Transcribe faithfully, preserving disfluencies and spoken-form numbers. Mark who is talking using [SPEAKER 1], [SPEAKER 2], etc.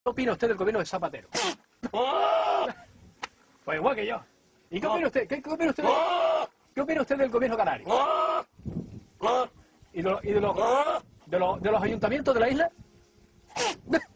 [SPEAKER 1] ¿Qué opina usted del gobierno de Zapatero? Pues igual que yo. ¿Y qué opina usted? ¿Qué, qué opina usted? De, ¿Qué opina usted del gobierno canario? ¿Y de, lo- y de, los, de, los, de los ayuntamientos de la isla?